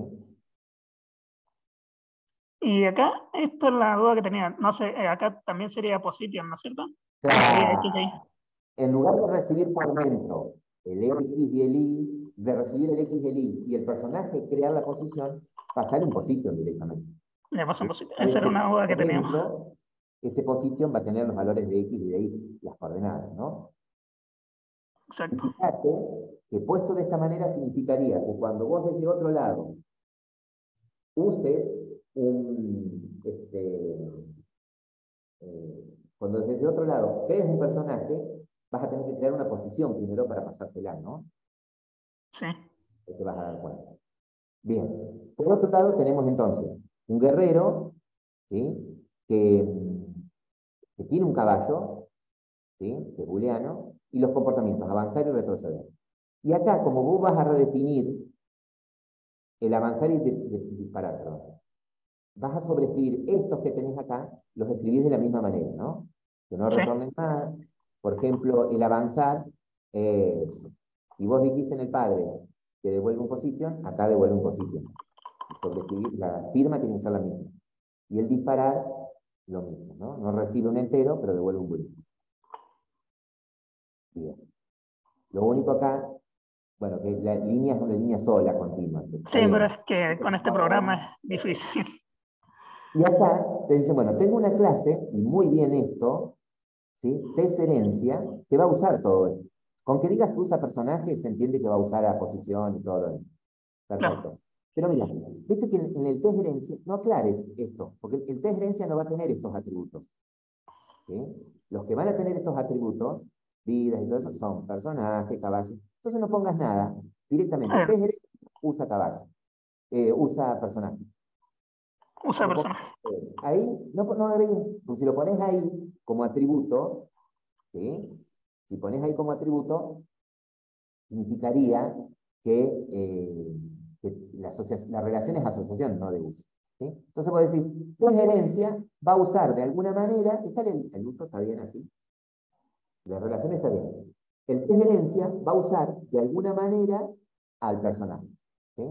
Speaker 3: Y acá, esta es la duda que tenía. No sé, eh, acá también sería position, ¿no es cierto? No sería
Speaker 1: Claro,
Speaker 3: X y.
Speaker 1: en lugar de recibir por dentro el X y el Y, de recibir el X y el Y y el personaje crear la posición, pasar un position directamente.
Speaker 3: Le paso
Speaker 1: ¿Sí?
Speaker 3: en position.
Speaker 1: Una vez
Speaker 3: Esa era
Speaker 1: que
Speaker 3: una duda que
Speaker 1: por
Speaker 3: teníamos.
Speaker 1: dentro, ese position va a tener los valores de X y de Y, las coordenadas, ¿no? Y
Speaker 3: Exacto.
Speaker 1: fíjate que puesto de esta manera significaría que cuando vos desde otro lado uses un, este, eh, cuando desde otro lado crees un personaje, vas a tener que crear una posición primero para pasársela, ¿no?
Speaker 3: Sí.
Speaker 1: Ahí te vas a dar cuenta. Bien. Por otro lado tenemos entonces un guerrero, ¿sí? Que, que tiene un caballo, ¿sí? Que es booleano, y los comportamientos, avanzar y retroceder. Y acá, como vos vas a redefinir el avanzar y de, de, disparar, perdón, vas a sobreescribir estos que tenés acá, los escribís de la misma manera, ¿no? Que no
Speaker 3: Sí.
Speaker 1: retornen nada. Por ejemplo, el avanzar es Si vos dijiste en el padre que devuelve un position, acá devuelve un position. Y sobreescribir, la firma tiene que ser la misma. Y el disparar, lo mismo, ¿no? No recibe un entero, pero devuelve un booleano. Bien. Lo único acá, bueno, que la línea es una línea sola, continua.
Speaker 3: Sí,
Speaker 1: Está bien.
Speaker 3: pero es que con este programa es difícil.
Speaker 1: Y acá te dicen, bueno, tengo una clase, y muy bien esto, ¿sí? Test herencia, que va a usar todo esto. Con que digas que usa personaje, se entiende que va a usar a posición y todo lo demás. Perfecto.
Speaker 3: Claro.
Speaker 1: Pero mira, viste que en, en el test de herencia, no aclares esto, porque el, el test de herencia no va a tener estos atributos. ¿Sí? Los que van a tener estos atributos, vidas y todo eso, son personaje, caballo. Entonces no pongas nada, directamente.
Speaker 3: Eh,
Speaker 1: Test de herencia usa caballo, eh, usa personaje.
Speaker 3: usa
Speaker 1: No pongas
Speaker 3: personaje.
Speaker 1: eso. Ahí no, no debería, pues si lo pones ahí como atributo, ¿sí? Si pones ahí como atributo, significaría que, eh, que la, asocia- la relación es asociación, no de uso. ¿Sí? Entonces puedo decir, pues herencia va a usar de alguna manera, está el, el uso está bien así, la relación está bien. El test de herencia va a usar de alguna manera al personaje. ¿Sí?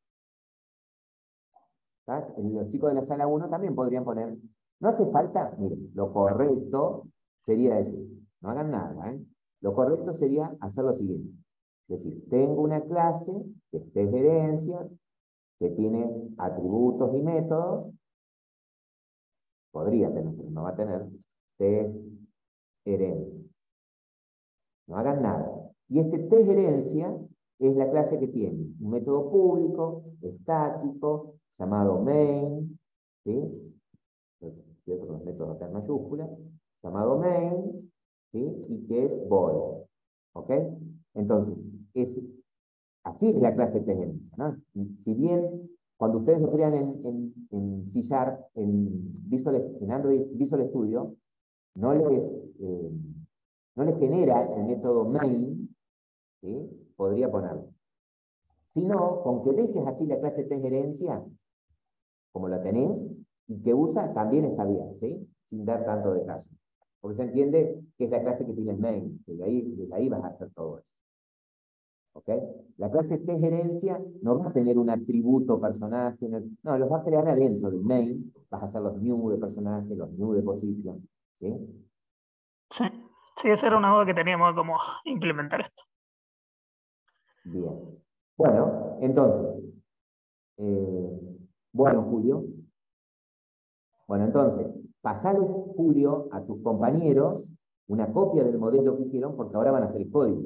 Speaker 1: ¿Tá? Los chicos de la sala uno también podrían poner, no hace falta, miren, lo correcto sería decir, no hagan nada, ¿eh? Lo correcto sería hacer lo siguiente. Es decir, tengo una clase que es test de herencia, que tiene atributos y métodos, podría tener, pero no va a tener test herencia. No hagan nada. Y este test herencia es la clase que tiene un método público, estático, llamado main, ¿sí? ¿Cierto? Con los métodos acá en mayúscula, llamado main, ¿sí? Y que es void. ¿Ok? Entonces, es, así es la clase test herencia, ¿no? Si bien cuando ustedes lo crean en, en, en C Sharp, en, Visual, en Android Visual Studio, no les, eh, no les genera el método main, ¿sí? Podría ponerlo. Si no, con que dejes así la clase test herencia, como la tenés, y que usa, también está bien, ¿sí? Sin dar tanto detalle. Porque se entiende que es la clase que tiene el main, que de ahí, de ahí vas a hacer todo eso. ¿Ok? La clase test herencia no va a tener un atributo personaje, no, los vas a crear adentro del main, vas a hacer los new de personaje, los new de position, ¿sí?
Speaker 3: Sí. Sí, esa era una duda que teníamos, cómo implementar esto.
Speaker 1: Bien. Bueno, entonces, eh, bueno, Julio. Bueno, entonces, pasales, Julio, a tus compañeros una copia del modelo que hicieron, porque ahora van a hacer el código.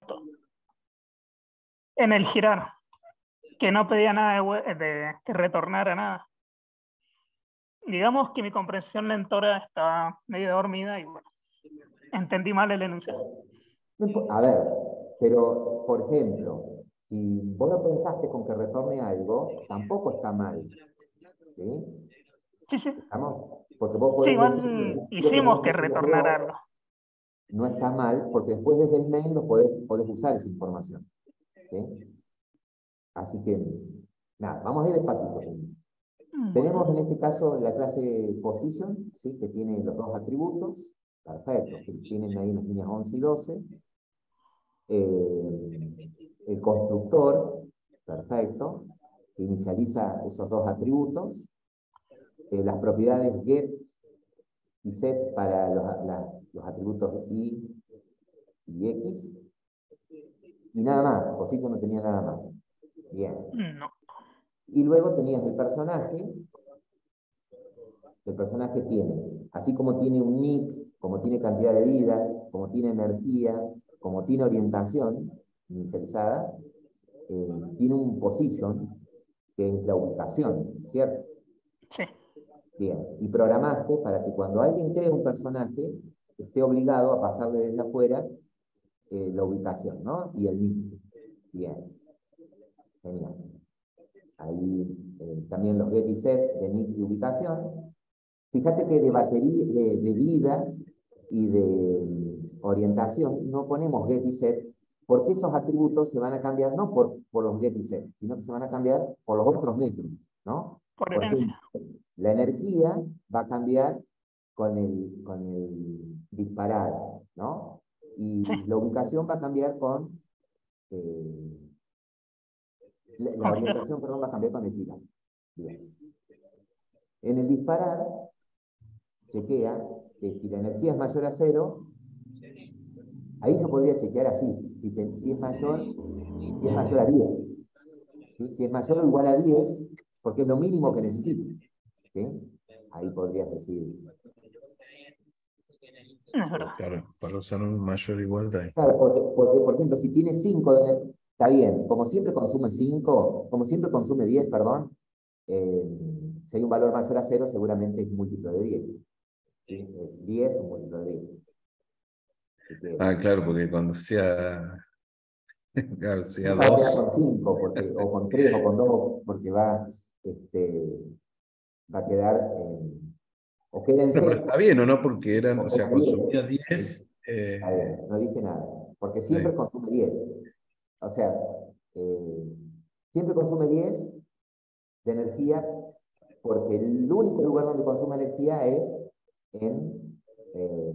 Speaker 3: En el girar, que no pedía nada de, we- de que retornara nada. Digamos que mi comprensión lectora estaba medio dormida y bueno, entendí mal el enunciado.
Speaker 1: No impo- A ver, pero, por ejemplo, si vos lo pensaste con que retorne algo, tampoco está mal. ¿Sí?
Speaker 3: Sí, sí.
Speaker 1: ¿Estamos? Porque vos
Speaker 3: Sí,
Speaker 1: podés decir,
Speaker 3: igual
Speaker 1: lo que
Speaker 3: hicimos
Speaker 1: no
Speaker 3: que retornara
Speaker 1: ocurrió
Speaker 3: algo.
Speaker 1: no está mal, porque después desde el mail lo podés, podés usar esa información. ¿Sí? Así que, nada, vamos a ir despacito. Tenemos
Speaker 3: Bueno,
Speaker 1: en este caso la clase position, ¿sí? Que tiene los dos atributos, perfecto, que tienen ahí en las líneas once y doce. Eh, el constructor, perfecto, que inicializa esos dos atributos. Eh, las propiedades get y set para los, la- los atributos y y x. Y nada más, position no tenía nada más. Bien.
Speaker 3: no.
Speaker 1: Y luego tenías el personaje. El personaje tiene, así como tiene un nick, como tiene cantidad de vida, como tiene energía, como tiene orientación inicializada, eh, tiene un position, que es la ubicación, ¿cierto?
Speaker 3: Sí,
Speaker 1: Bien, y programaste para que cuando alguien cree un personaje, esté obligado a pasarle desde afuera eh, la ubicación, ¿no? Y el nick. Bien, genial. Ahí eh, también los get y set de nick y ubicación. Fíjate que de batería, de, de vida y de mm, orientación no ponemos get y set, porque esos atributos se van a cambiar no por, por los get y set, sino que se van a cambiar por los otros métodos, ¿no?
Speaker 3: por
Speaker 1: Por ejemplo,
Speaker 3: herencia.
Speaker 1: la energía va a cambiar con el, con el disparar, ¿no?
Speaker 3: Sí,
Speaker 1: Y la ubicación va a cambiar con eh, la, la
Speaker 3: Con girar.
Speaker 1: orientación, perdón, va a cambiar con el girar. Bien. En el disparar, chequea que si la energía es mayor a cero, ahí yo podría chequear así, si, te- si es mayor, si es mayor a diez. ¿Sí? Si es mayor o igual a diez, porque es lo mínimo que necesito. ¿Sí? Ahí podrías decir.
Speaker 3: Es verdad.
Speaker 4: Claro, para usar un mayor igual también.
Speaker 1: Claro, porque, porque, por ejemplo, si tiene cinco, está bien. Como siempre consume cinco, como siempre consume diez, perdón, eh, si hay un valor mayor a cero, seguramente es múltiplo de diez. ¿Sí? Es diez o múltiplo de diez. Así que,
Speaker 4: Ah, claro, porque cuando sea, claro, sea
Speaker 1: nunca va a quedar
Speaker 4: dos.
Speaker 1: con cinco, porque, o con tres o con dos, porque va, este, va a quedar, eh, o queda en
Speaker 4: No, pero
Speaker 1: cero,
Speaker 4: está bien, ¿o no? Porque eran,
Speaker 1: o
Speaker 4: o sea,
Speaker 1: queda diez.
Speaker 4: consumía
Speaker 1: ¿Sí?
Speaker 4: diez.
Speaker 1: Está
Speaker 4: eh,
Speaker 1: bien, no dije nada, porque siempre
Speaker 4: sí.
Speaker 1: consume diez. O sea, eh, siempre consume diez de energía, porque el único lugar donde consume energía es en, eh,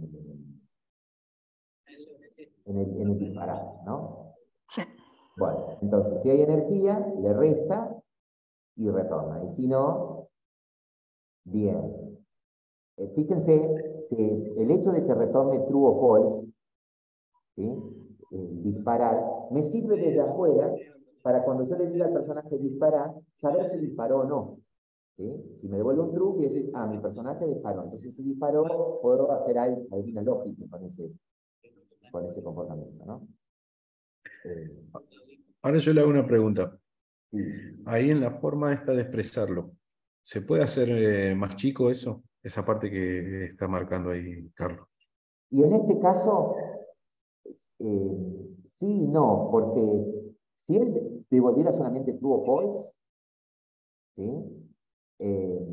Speaker 1: en el, en el disparar, ¿no?
Speaker 3: Sí.
Speaker 1: Bueno, entonces, si hay energía, le resta y retorna. Y si no, bien. Eh, fíjense que el hecho de que retorne true o false, ¿sí? Eh, disparar, me sirve desde afuera para cuando yo le diga al personaje disparar, saber si disparó o no. ¿Sí? Si me devuelve un true, quiere decir, ah, mi personaje disparó. Entonces, si disparó, puedo hacer algo, alguna lógica con ese, con ese comportamiento, ¿no? Eh,
Speaker 4: Ahora yo le hago una pregunta.
Speaker 1: sí.
Speaker 4: Ahí en la forma esta de expresarlo, ¿se puede hacer eh, más chico eso? Esa parte que está marcando ahí, Carlos.
Speaker 1: Y en este caso, eh, sí y no, porque si él devolviera solamente true o false, ¿sí? Eh,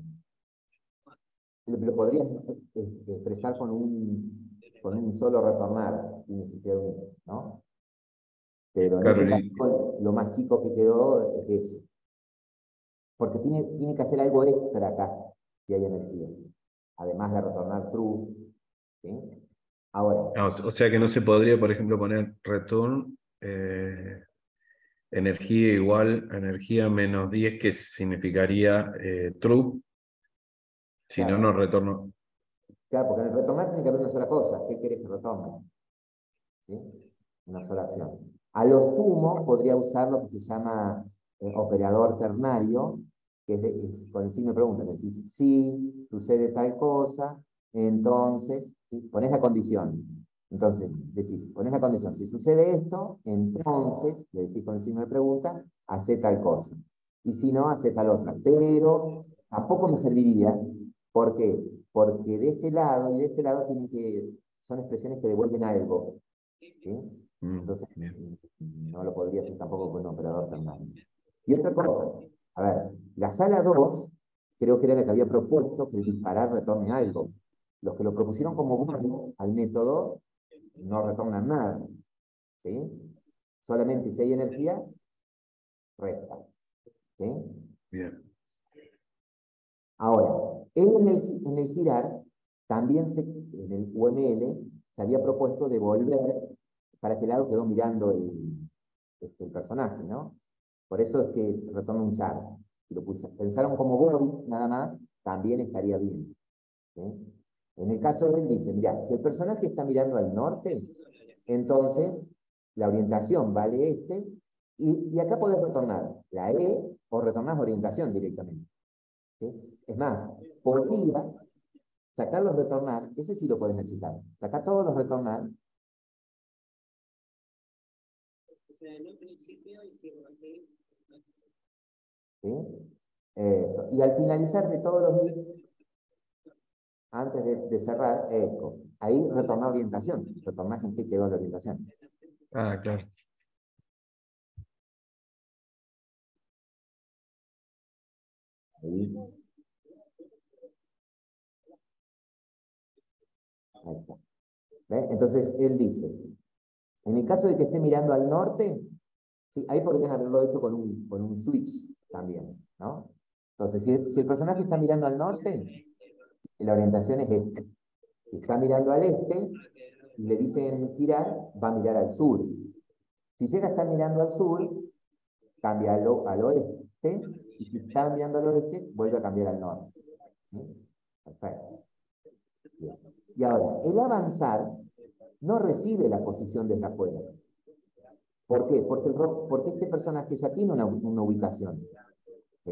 Speaker 1: lo, lo podrías eh, expresar con un, con un solo retornar, sin necesidad de un, ¿no? Pero en
Speaker 4: Claro,
Speaker 1: este
Speaker 4: y-
Speaker 1: caso, lo más chico que quedó es eso. Porque tiene, tiene que hacer algo extra acá, si hay energía. Además de retornar true, ¿sí? Ahora,
Speaker 4: ah, o o sea que no se podría, por ejemplo, poner return eh, energía igual a energía menos diez, que significaría eh, true, si no,
Speaker 1: claro,
Speaker 4: no retorno.
Speaker 1: claro, porque en el retornar tiene que haber una sola cosa. ¿Qué querés que retorne? ¿Sí? Una sola acción. A lo sumo podría usar lo que se llama eh, operador ternario, que es, de- es con el signo de pregunta, que decís, si sucede tal cosa, entonces, ¿sí? Ponés la condición. Entonces, decís, ponés la condición, si sucede esto, entonces, le decís con el signo de pregunta, hace tal cosa. Y si no, hace tal otra. Pero tampoco me serviría, ¿por qué? Porque de este lado y de este lado tienen que, son expresiones que devuelven algo. ¿Sí?
Speaker 4: Mm,
Speaker 1: Entonces,
Speaker 4: bien.
Speaker 1: mm, no lo podría hacer tampoco con un operador ternario. Y otra cosa, a ver, la sala dos creo que era la que había propuesto que el disparar retorne algo. Los que lo propusieron como bueno al método no retornan nada. ¿Sí? Solamente si hay energía, resta. ¿Sí?
Speaker 4: Bien.
Speaker 1: Ahora, en el, en el girar, también se, en el U M L se había propuesto devolver, para qué lado quedó mirando el, este, el personaje, ¿no? Por eso es que retorna un char. Si lo puse- pensaron como void, nada más, también estaría bien. ¿Sí? En el caso de él dice, mira, si el personaje está mirando al norte, entonces la orientación vale este, y, y acá podés retornar la E o retornás orientación directamente. ¿Sí? Es más, podría sacar los retornar, ese sí lo podés achicar. Sacar todos los retornar. ¿Sí? Eso. Y al finalizar de todos los if, antes de, de cerrar, eco. Ahí retornar orientación. Retornar en qué quedó la orientación.
Speaker 4: Ah, claro.
Speaker 1: Ahí, ahí está. ¿Ve? Entonces, él dice, en el caso de que esté mirando al norte, sí, ahí podrían haberlo hecho con un, con un switch también, ¿no? Entonces, si, si el personaje está mirando al norte, la orientación es esta. Si está mirando al este, y le dicen girar, va a mirar al sur. Si llega a estar mirando al sur, cambia al, o- al oeste, y si está mirando al oeste, vuelve a cambiar al norte. ¿Sí? Perfecto. Bien. Y ahora, el avanzar no recibe la posición desde afuera. ¿Por qué? Porque, el ro- porque este personaje ya tiene una, una ubicación. ¿Sí?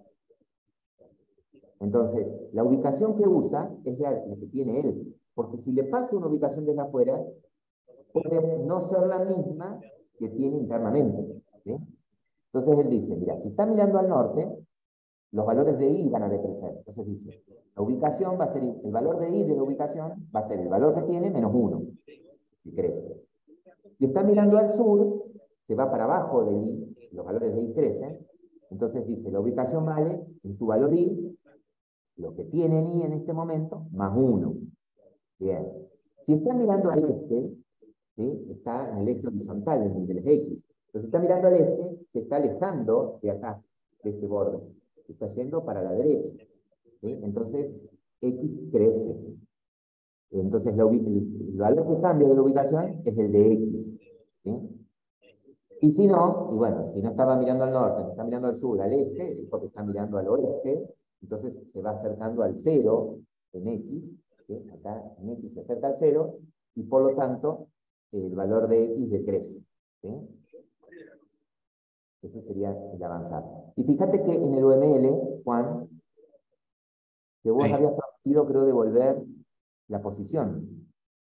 Speaker 1: Entonces, la ubicación que usa es la, la que tiene él. Porque si le pasa una ubicación desde afuera, puede no ser la misma que tiene internamente. ¿Sí? Entonces él dice, mira, si está mirando al norte, los valores de I van a decrecer. Entonces dice, la ubicación va a ser, el valor de I de la ubicación va a ser el valor que tiene menos uno, y crece. Si está mirando al sur, se va para abajo de I, los valores de I crecen, entonces dice, la ubicación vale en su valor I, lo que tiene en I en este momento, más uno. Bien. Si está mirando al este, ¿sí? Está en el eje horizontal, en el del eje X. Entonces está mirando al este, se está alejando de acá, de este borde. Está yendo para la derecha. ¿Sí? Entonces, X crece. Entonces, la ubi- el, el valor que cambia de la ubicación es el de X. ¿Sí? Y si no, y bueno, si no estaba mirando al norte, no está mirando al sur, al este, es porque está mirando al oeste, entonces se va acercando al cero en X, ¿sí? Acá en X se acerca al cero, y por lo tanto, el valor de X decrece. ¿Sí? Ese sería el avanzar. Y fíjate que en el U M L, Juan, que vos
Speaker 4: Sí.
Speaker 1: habías prometido, creo, devolver la posición.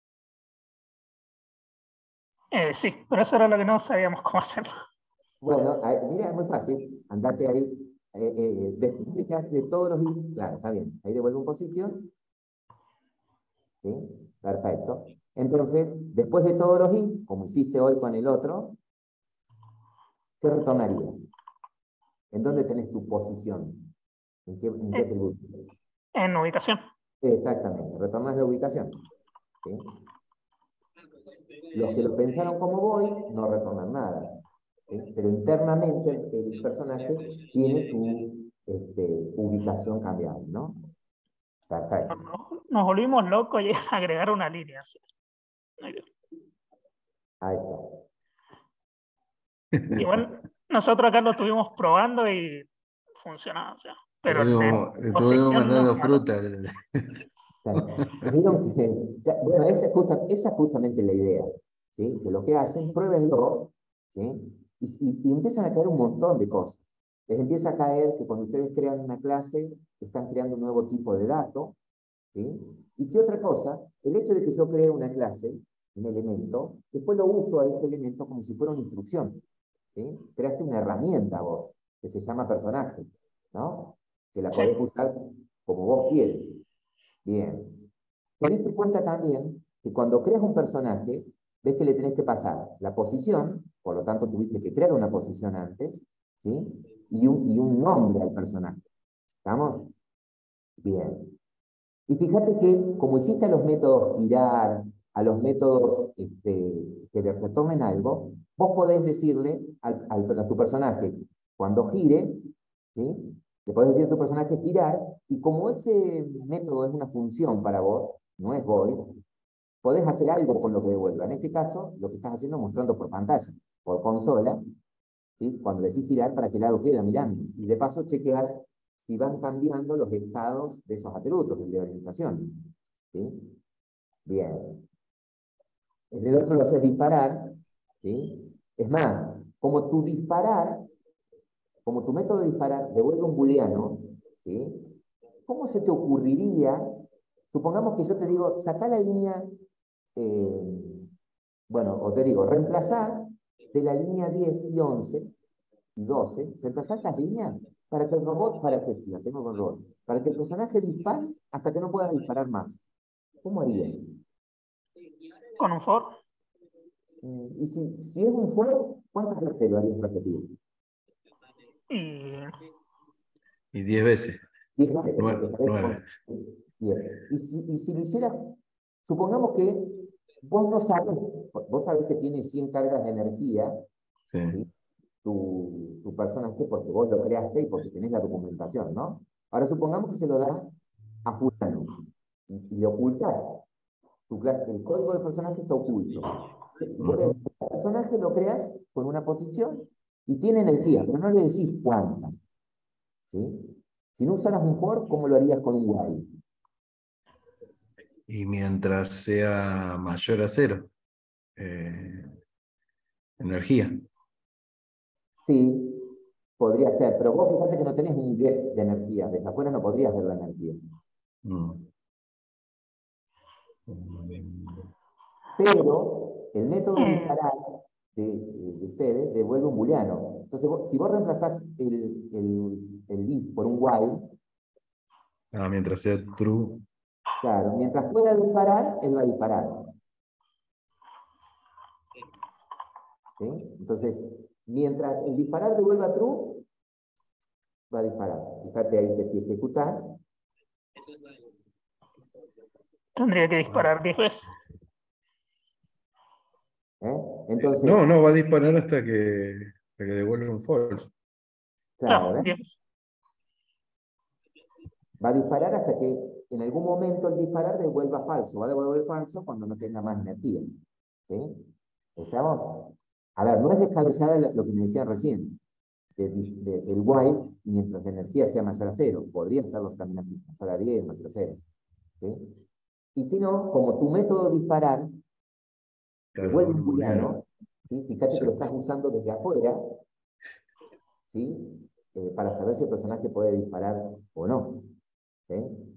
Speaker 3: Eh, sí, pero eso era lo que no sabíamos cómo hacerlo.
Speaker 1: Bueno, ahí- mira, es muy fácil. Andate ahí. Eh, eh, después de que haces todos los i, claro, está bien. Ahí devuelve un posición. ¿Sí? Perfecto. Entonces, después de todos los i, como hiciste hoy con el otro, ¿qué retornaría? ¿En dónde tenés tu posición? ¿En qué, en qué
Speaker 3: Eh,
Speaker 1: atributo?
Speaker 3: en ubicación.
Speaker 1: Exactamente, retornás la ubicación. ¿Sí? Los que lo pensaron como voy no retornan nada. ¿Sí? Pero internamente el, el personaje tiene su este, ubicación cambiada, ¿no? Perfecto.
Speaker 3: Nos, nos volvimos locos y agregar una línea. ¿Sí?
Speaker 1: Ahí está.
Speaker 3: Igual nosotros acá lo estuvimos probando y funcionaba. O sea, pero el de
Speaker 4: Estuvimos, estuvimos
Speaker 3: posición nos
Speaker 4: mandando
Speaker 3: mató.
Speaker 4: fruta. al-
Speaker 1: Vieron que, ya, bueno, esa es, justa- esa es justamente la idea, ¿sí? Que lo que hacen, pruébenlo, ¿sí? Y, y- y empiezan a caer un montón de cosas. Les empieza a caer que cuando ustedes crean una clase, están creando un nuevo tipo de dato, ¿sí? Y qué otra cosa, el hecho de que yo cree una clase, un elemento, después lo uso a ese elemento como si fuera una instrucción, ¿sí? Creaste una herramienta vos, que se llama personaje, ¿no? Que la
Speaker 3: Sí,
Speaker 1: podés usar como vos quieres. Bien. Te diste cuenta también que cuando creas un personaje, ves que le tenés que pasar la posición, por lo tanto tuviste que crear una posición antes, ¿sí? Y un, y un nombre al personaje. ¿Estamos? Bien. Y fíjate que como hiciste a los métodos girar, a los métodos este, que le retomen algo, vos podés decirle al, al- a tu personaje, cuando gire, ¿sí? Le podés decir a tu personaje girar, y como ese método es una función para vos, no es void, podés hacer algo con lo que devuelva. En este caso, lo que estás haciendo es mostrando por pantalla, por consola, ¿sí? Cuando decís girar, para qué lado queda mirando. Y de paso chequear si van cambiando los estados de esos atributos, el de orientación. ¿Sí? Bien. En el otro lo haces disparar, ¿sí? Es más, como tu disparar, como tu método de disparar devuelve un booleano, ¿sí? ¿Cómo se te ocurriría? Supongamos que yo te digo, saca la línea, eh, bueno, o te digo, reemplazar de la línea diez y once y doce, reemplazar esas líneas para que el robot, para que, la tengo con robot, para que el personaje dispare hasta que no pueda disparar más. ¿Cómo haría?
Speaker 3: con un for.
Speaker 1: Mm, Y si, si es un fuego, ¿cuántas veces lo harías repetir?
Speaker 3: Y
Speaker 4: Y diez veces.
Speaker 1: Diez veces, porque
Speaker 4: Nueve.
Speaker 1: sabés con-
Speaker 4: nueve.
Speaker 1: Bien. Y si, y si lo hiciera, supongamos que vos no sabés, vos sabés que tiene cien cargas de energía,
Speaker 4: Sí.
Speaker 1: ¿sí? tu, tu personaje porque vos lo creaste y porque tenés la documentación, ¿no? Ahora supongamos que se lo das a fulano y, y le ocultás. Tu clase, el código del personaje está oculto. Vos le decís, el personaje lo creas con una posición y tiene energía, pero no le decís cuánta. ¿Sí? Si no usaras un for, ¿cómo lo harías con un while?
Speaker 4: Y mientras sea mayor a cero, eh, energía.
Speaker 1: Sí, podría ser, pero vos fíjate que no tenés un get de energía, desde afuera no podrías ver la energía.
Speaker 4: Mm.
Speaker 1: Pero el método
Speaker 3: Eh,
Speaker 1: disparar de, de ustedes devuelve un booleano. Entonces, vos- si vos reemplazás el, el, el if por un while,
Speaker 4: Ah, mientras sea true.
Speaker 1: claro, mientras pueda disparar, él va a disparar. ¿Sí? Entonces, mientras el disparar devuelva true, va a disparar. Fíjate ahí que si ejecutás,
Speaker 3: Tendría que
Speaker 4: Ah,
Speaker 3: disparar diez veces.
Speaker 1: ¿eh? Entonces,
Speaker 4: no, no, va a disparar hasta que, hasta que devuelva un false.
Speaker 1: claro,
Speaker 3: Claro,
Speaker 1: ¿eh?
Speaker 3: diez veces.
Speaker 1: Va a disparar hasta que en algún momento el disparar devuelva falso. Va a devolver falso cuando no tenga más energía. ¿Sí? ¿Estamos? A ver, no es descabellada lo que me decían recién, de, de, del while mientras la energía sea mayor a cero. Podrían ser los caminos mayor a diez, mayor a cero. ¿Sí? Y si no, como tu método disparar
Speaker 4: Claro,
Speaker 1: devuelve un
Speaker 4: devuelve un
Speaker 1: booleano,
Speaker 4: booleano.
Speaker 1: ¿sí? Fíjate que lo estás
Speaker 4: Exacto.
Speaker 1: usando desde afuera, ¿sí? Eh, para saber si el personaje puede disparar o no. ¿Sí?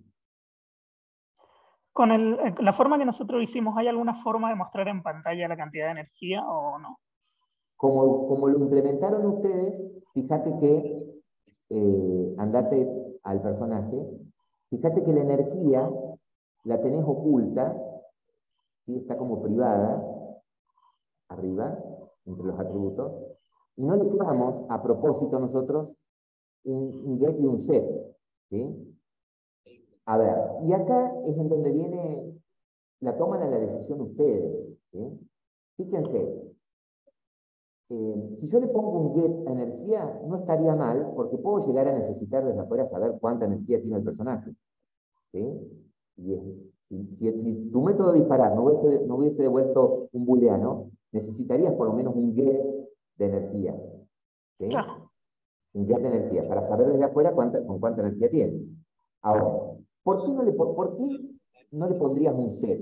Speaker 3: Con el, eh, la forma que nosotros hicimos, ¿hay alguna forma de mostrar en pantalla la cantidad de energía o no?
Speaker 1: Como, como lo implementaron ustedes, fíjate que, eh, andate al personaje, fíjate que la energía la tenés oculta, ¿sí? Está como privada, arriba, entre los atributos, y no le llamamos a propósito nosotros un, un get y un set. ¿Sí? A ver, y acá es en donde viene, la toman a la decisión ustedes. ¿Sí? Fíjense, Eh, si yo le pongo un get a energía, no estaría mal, porque puedo llegar a necesitar desde afuera saber cuánta energía tiene el personaje. ¿Sí? Y es, si, si, si, tu método de disparar no hubiese, no hubiese devuelto un booleano, necesitarías por lo menos un get de energía. ¿Sí?
Speaker 3: Claro.
Speaker 1: Un get de energía, para saber desde afuera cuánta, con cuánta energía tiene. Ahora, ¿por qué no le, por, por qué no le pondrías un set?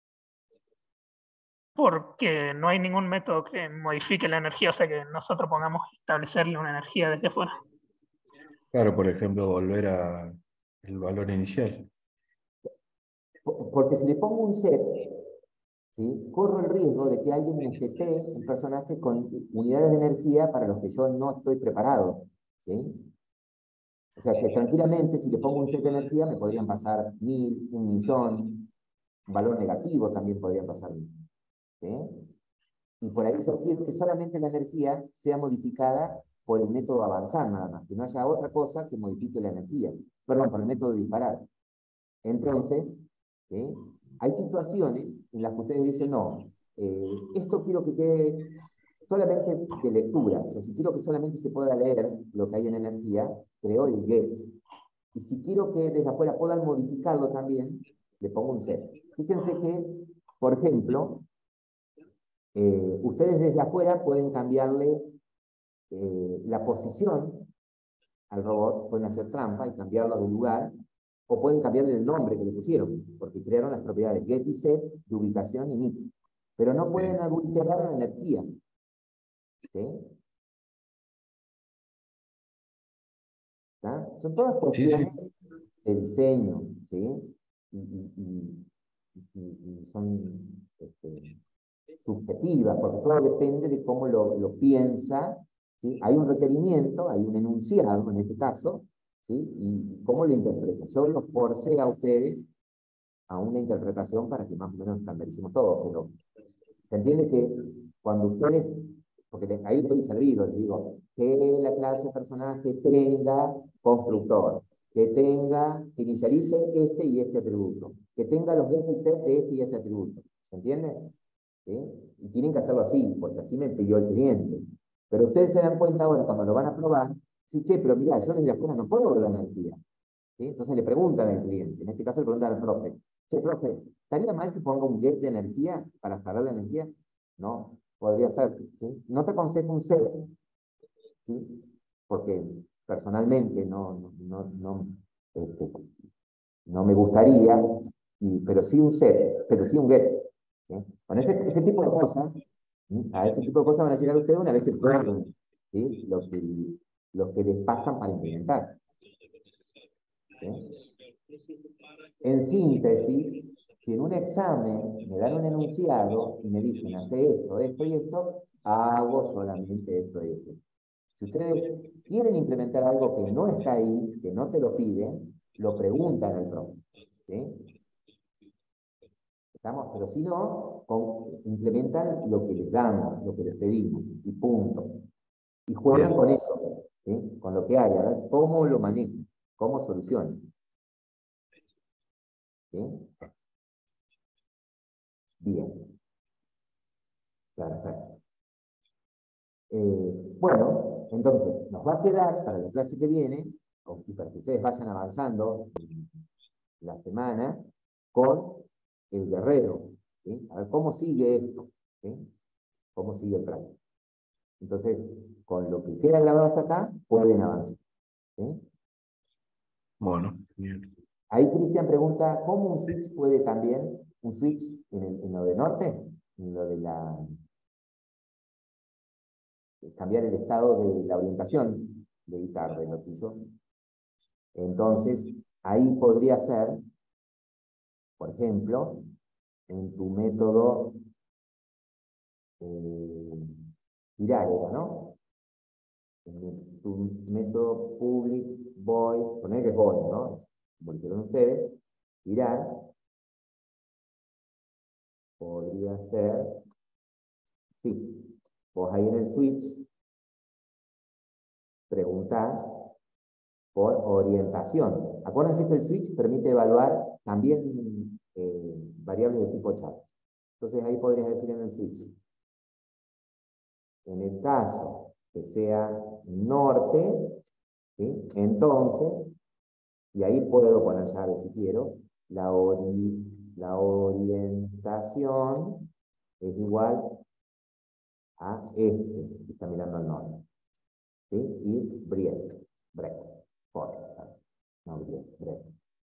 Speaker 3: Porque no hay ningún método que modifique la energía, o sea que nosotros pongamos establecerle una energía desde afuera.
Speaker 4: Claro, por ejemplo, volver a el valor inicial.
Speaker 1: Porque si le pongo un set, ¿sí? Corro el riesgo de que alguien me setee el personaje con unidades de energía para los que yo no estoy preparado. ¿Sí? O sea que tranquilamente, si le pongo un set de energía, me podrían pasar mil, un millón, un valor negativo también podrían pasar. ¿Sí? Y por ahí yo quiero que solamente la energía sea modificada por el método avanzar nada más, que no haya otra cosa que modifique la energía. Perdón, por el método disparar. Entonces, ¿sí? Hay situaciones en las que ustedes dicen, no, eh, esto quiero que quede solamente de lectura. O sea, si quiero que solamente se pueda leer lo que hay en energía, creo el get. Y si quiero que desde afuera puedan modificarlo también, le pongo un set. Fíjense que, por ejemplo, eh, ustedes desde afuera pueden cambiarle eh, la posición al robot, pueden hacer trampa y cambiarlo de lugar, o pueden cambiarle el nombre que le pusieron, porque crearon las propiedades get y set de ubicación y init. Pero no pueden
Speaker 4: Sí,
Speaker 1: adulterar la energía. ¿Sí? ¿Tá? Son todas
Speaker 4: sí,
Speaker 1: cuestiones
Speaker 4: sí.
Speaker 1: de diseño, ¿sí? Y, y, y, y, y son este, subjetivas, porque todo depende de cómo lo, lo piensa, ¿sí? Hay un requerimiento, hay un enunciado en este caso, ¿sí? Y cómo lo interpreta. Yo los forcé a ustedes a una interpretación para que más o menos estandaricemos todo, pero se entiende que cuando ustedes, porque les- ahí estoy servido, les digo, que la clase personaje tenga constructor, que tenga, que inicialice este y este atributo, que tenga los get y set de este y este atributo. ¿Se entiende? ¿Sí? Y tienen que hacerlo así, porque así me pidió el cliente. Pero ustedes se dan cuenta ahora, cuando lo van a probar, sí, che, pero mira, yo desde afuera no puedo ver la energía. ¿Sí? Entonces le preguntan al cliente, en este caso le preguntan al profe, che, profe, ¿estaría mal que ponga un get de energía para saber la energía? ¿no? Podría ser, ¿sí? No te aconsejo un cero, ¿sí? Porque personalmente no, no, no, no, este, no me gustaría, y, pero sí un set, pero sí un get. ¿Sí? Con ese, ese tipo de cosas, ¿sí? A ese tipo de cosas van a llegar ustedes una vez que prueben, ¿sí? Lo que, lo que les pasan para implementar. ¿Sí? En síntesis, si en un examen me dan un enunciado y me dicen, hace esto, esto y esto, hago solamente esto y esto. Si ustedes quieren implementar algo que no está ahí, que no te lo piden, lo preguntan al profe. ¿Sí? ¿Estamos? Pero si no, con, implementan lo que les damos, lo que les pedimos, y punto. Y juegan
Speaker 4: Bien.
Speaker 1: con eso, ¿sí? Con lo que hay, a ver cómo lo manejan, cómo solucionan. ¿Sí? Bien. Perfecto. Eh, bueno, entonces, nos va a quedar para la clase que viene, y para que ustedes vayan avanzando la semana, con el guerrero. ¿Sí? A ver cómo sigue esto. ¿Sí? Cómo sigue el plan. Entonces, con lo que queda grabado hasta acá, pueden avanzar. ¿Sí?
Speaker 4: Bueno, bien.
Speaker 1: Ahí Cristian pregunta, ¿cómo un switch puede también, un switch en, el, en lo de norte, en lo de la, cambiar el estado de la orientación de guitarra, de lo tuyo? Entonces, ahí podría ser, por ejemplo, en tu método eh, Iraria, ¿no? En tu método public void, poner que es void, ¿no? Como dijeron ustedes, Irar podría ser, sí, vos ahí en el switch preguntás por orientación. Acuérdense que el switch permite evaluar también eh, variables de tipo chat. Entonces ahí podrías decir en el switch, en el caso que sea norte, ¿sí? Entonces, y ahí puedo poner llave si quiero, la, ori la orientación es igual a este, que está mirando al norte. ¿Sí? Y break, break, for, no break, break,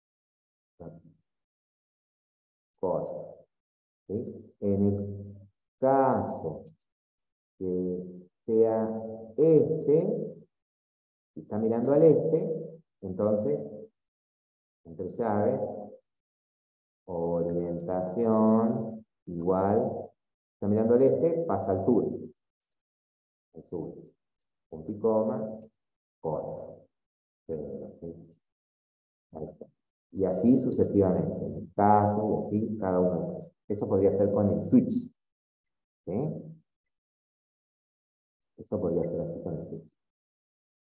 Speaker 1: for. ¿Sí? En el caso que sea este, si está mirando al este, entonces, entre llaves, orientación igual, está mirando al este, pasa al sur, al sur, punto y coma, corto. Ahí está. Y así sucesivamente, en el caso, y así cada uno de ellos. Eso podría ser con el switch. ¿Sí? Eso podría ser así con el switch.